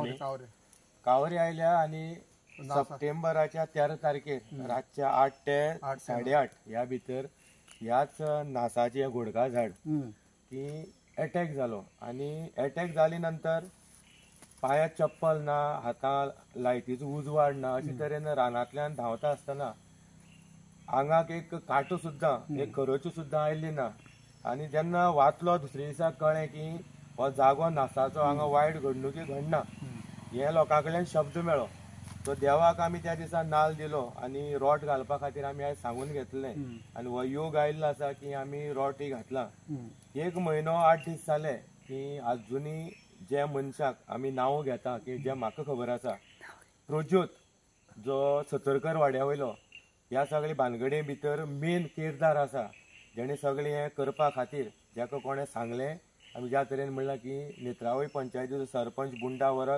तांणी कावरे आयल्या आणि सप्टेंबराच्या 13 तारखेर रातच्या 8 ते 8:30 ह्या भितर ह्याच नासाची घोडका झाड ती अटॅक जालो आणि अटॅक जाली नंतर पायात चप्पल ना, हातां लायटीचो उजवाड ना, अशे तरेन रानांतल्यान धांवता आसतना आंगाक एक काटो सुद्दां एक खरोच्यो सुद्दां आयल्ली ना आणि जेन्ना वाचलो दुसरे दिसा कळ्ळें की हो जागो नासाचो हांगा वायट घडणुकी घडना हे लोकां कडल्यान शब्द मेळ्ळो. सो देवाक आमी त्या दिसा नाल्ल दिलो आणि रोट घालपा खातीर आमी आयज सांगून घेतलें आनी हो योग आयिल्लो आसा की आमी रोट घातला. 1 म्हयनो 8 दीस जाले की आजुनी जे मनशाक आमी नांव घेता की जे म्हाका खबर आसा प्रज्योत जो सतरकर वाड्या वयलो ह्या सगळे भानगडी भितर मेन किरदार आसा जेणे सगळें हें करपा खातीर जाका कोणें सांगलें आमी ज्या तरेन म्हणलां की नेत्रावळी पंचायतीचो सरपंच बुंडा वरक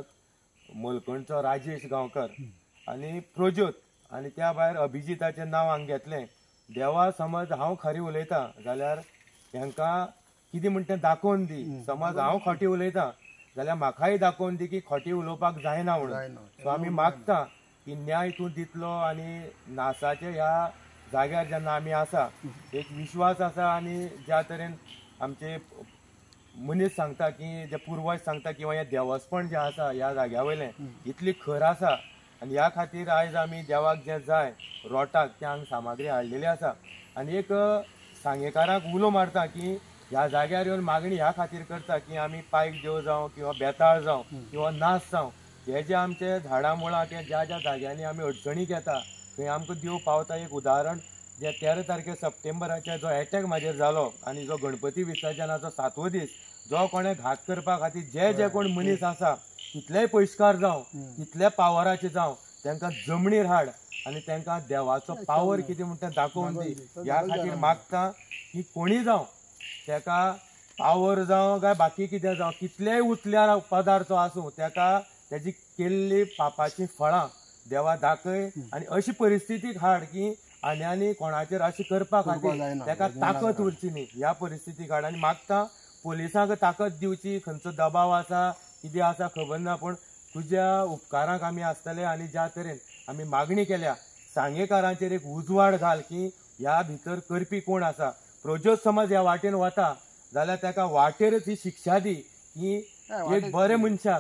मोलकणचो राजेश गांवकर आनी प्रज्योत आनी त्या भायर अभिजिताचें नांव हांगा घेतलें. देवा समज हांव खरें उलयतां जाल्यार हांकां कितें म्हणटा तें दाखोवन दी. समज हांव खोटी उलयतां जाल्यार म्हाकाय दाखोवन दी की खोटी उलोवपाक जायना म्हणून. सो आमी मागता की न्याय तूं दितलो आनी नासाच्या ह्या जाग्यार जेन्ना आमी आसा एक विश्वास आसा आनी ज्या तरेन आमचे मनीस सांगता की जे पुर्वज सांगता किंवा हे देवस्पण जे आसा ह्या जाग्या वयलें इतली खर आसा आनी ह्या खातीर आयज आमी देवाक जे जाय रोटाक ते हांगा सामग्री हाडलेली आसा आनी एक सांगेकाराक उलो मारता की ह्या जाग्यार येवन मागणी ह्या खातीर करता की आमी पायक देव जावं किंवा बेताळ जावं किंवा नास जावं हे जे आमचे झाडां मुळां ते ज्या ज्या जाग्यांनी आमी अडचणीक येता थंय आमकां देव पावता. एक उदाहरण जे 13 तारखे सप्टेंबराचे जो अटॅक म्हाजेर जालो आनी जो गणपती विसर्जनाचो 7वो दीस जो कोणें घात करपा खातीर जे जे कोण मनीस आसा कितलेय पयशकार जावं कितले पावराचे जावं तांकां जमनीर हाड आनी तांकां देवाचो पावर कितें म्हणटा दाखोवन दी. ह्या खातीर मागता की कोणी जावं ताका पावर जावं काय बाकी कितें जावं कितलेय उचल्या पदार्थ आसूं ताका तेजी केल्ली पापाची फळां देवा दाखय आनी अशी परिस्थितीक हाड की आनी कोणाचेर अशें करपा खातीर ताका ताकद उरची न्ही ह्या परिस्थितीक हाड. आनी मागता पुलिसांक ताकद दिवची. खंयचो दबाव आसा कितें आसा खबर ना पूण तुज्या उपकाराक आमी आसतले आनी ज्या तरेन आमी मागणी केल्या सांगेकारांचेर एक उजवाड घाल की ह्या भितर करपी कोण आसा. प्रज्योत समज ह्या वाटेन वता जाल्यार ताका वाटेरच ही शिक्षा दी की एक बरे मनशाक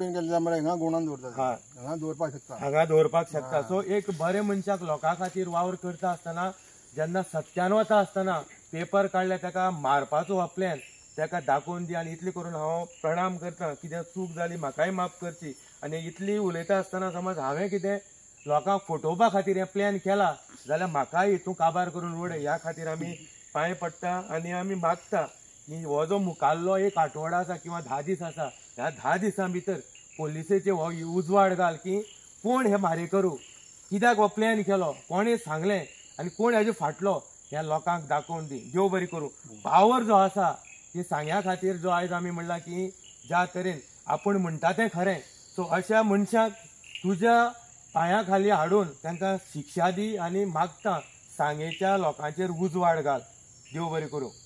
हांगा दवरपाक शकता. सो एक बरे मनशाक लोकां खातीर वावर करता आसतना जेन्ना सत्यान वता आसतना पेपर काडले ताका मारपाचो हो प्लॅन ताका दाखोवन दी. आनी इतली करून हांव प्रणाम करता कितें चूक जाली म्हाकाय माफ करची. आनी इतली उलयता आसतना समज हांवें कितें लोकांक फटोवपा खातीर हें प्लॅन केला जाल्यार म्हाकाय हितून काबार करून उडय. ह्या खातीर आमी पांय पडटा आनी आमी मागता की हो जो मुखाल्लो एक आठवडो आसा किंवा 10 दीस आसा ह्या 10 दिसां भितर पोलिसेचे हो उजवाड घाल की कोण हे मारेकरू कित्याक हो प्लॅन केलो कोणें सांगलें आनी कोण हेजे फाटलो ह्या लोकांक दाखोवन दी. देव बरी करूं. पावर जो आसा ती सांग्या खातीर जो आयज आमी म्हणला की ज्या तरेन आपूण म्हणटा तें खरें सो अशा मनशाक तुज्या पांया खाली हाडून तांकां शिक्षा दी आनी मागता सांगेच्या लोकांचेर उजवाड घाल. देव बरें करूं.